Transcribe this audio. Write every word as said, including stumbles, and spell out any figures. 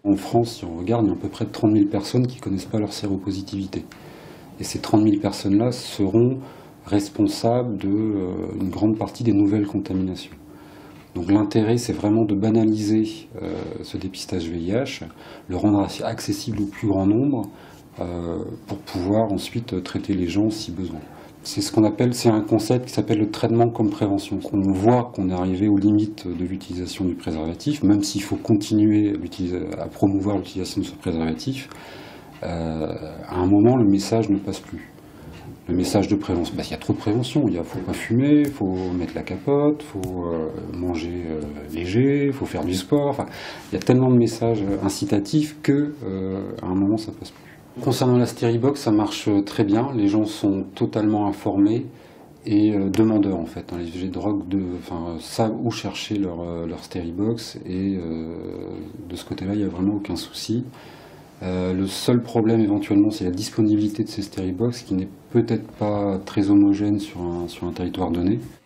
En France, si on regarde, il y a à peu près trente mille personnes qui ne connaissent pas leur séropositivité. Et ces trente mille personnes-là seront responsables d'une grande partie des nouvelles contaminations. Donc l'intérêt, c'est vraiment de banaliser euh, ce dépistage V I H, le rendre accessible au plus grand nombre euh, pour pouvoir ensuite traiter les gens si besoin. C'est ce qu'on appelle, c'est un concept qui s'appelle le traitement comme prévention. On voit qu'on est arrivé aux limites de l'utilisation du préservatif, même s'il faut continuer à, à promouvoir l'utilisation de ce préservatif. Euh, à un moment, le message ne passe plus. Le message de prévention, bah, il y a trop de prévention. Il ne faut pas fumer, il faut mettre la capote, il faut euh, manger euh, léger, il faut faire du sport. Enfin, il y a tellement de messages incitatifs qu'à euh, un moment, ça ne passe plus. Concernant la Steribox, ça marche très bien. Les gens sont totalement informés et euh, demandeurs, en fait. Hein. Les sujets de drogue de, enfin, savent où chercher leur, euh, leur Steribox et euh, de ce côté-là, il n'y a vraiment aucun souci. Euh, le seul problème éventuellement, c'est la disponibilité de ces Steribox qui n'est peut-être pas très homogène sur un, sur un territoire donné.